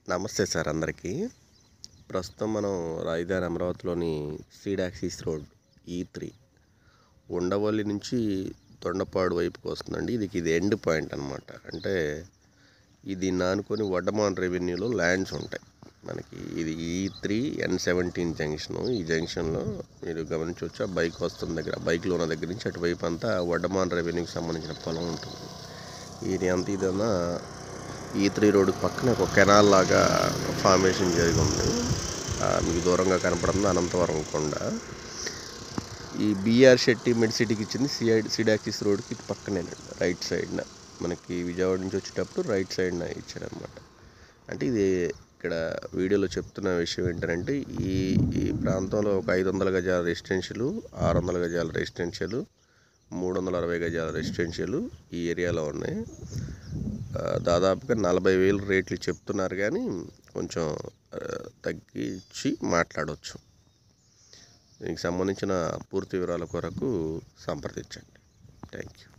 నమస్తే సార్ అందరికీ. ప్రస్తుతం మనం రాజధాని అమరావతిలోని seed axis road E3 Undavalli నుంచి తొండపాడు వైపుకి వస్తుందండి. ఇది ఎండ్ పాయింట్ అనమాట. అంటే ఇది నానుకొని వడ్డమాన్ రెవెన్యూలో ల్యాండ్స్ ఉంటాయి మనకి. ఇది E3 N17 జంక్షన్. ఈ జంక్షన్లో మీరు గమనించవచ్చు, ఆ బైక్ వస్తున్న దగ్గర, బైక్లో ఉన్న దగ్గర నుంచి అటువైపు అంతా వడ్డమాన్ రెవెన్యూకి సంబంధించిన పొలం ఉంటుంది. ఇదన్నా E3 రోడ్డు పక్కన ఒక కెనాల్ లాగా ఫార్మేషన్ జరిగి ఉంది. మీకు దూరంగా కనపడుతుంది అనంతవరం కొండ. ఈ బిఆర్ శెట్టి మెడ్ సిటీకి ఇచ్చింది సీడ్ యాక్సిస్ రోడ్కి ఇటు పక్కనేనండి, రైట్ సైడ్న. మనకి విజయవాడ నుంచి వచ్చేటప్పుడు రైట్ సైడ్న ఇచ్చారనమాట. అంటే ఇది ఇక్కడ వీడియోలో చెప్తున్న విషయం ఏంటంటే, ఈ ప్రాంతంలో ఒక 500 గజాల రెసిడెన్షియల్, 600 గజాల రెసిడెన్షియల్, 360 గజాల రెసిడెన్షియల్ ఈ ఏరియాలో ఉన్నాయి. దాదాపుగా 40,000 రేట్లు చెప్తున్నారు, కానీ కొంచెం తగ్గించి మాట్లాడవచ్చు. దీనికి సంబంధించిన పూర్తి వివరాల కొరకు సంప్రదించండి. Thank you.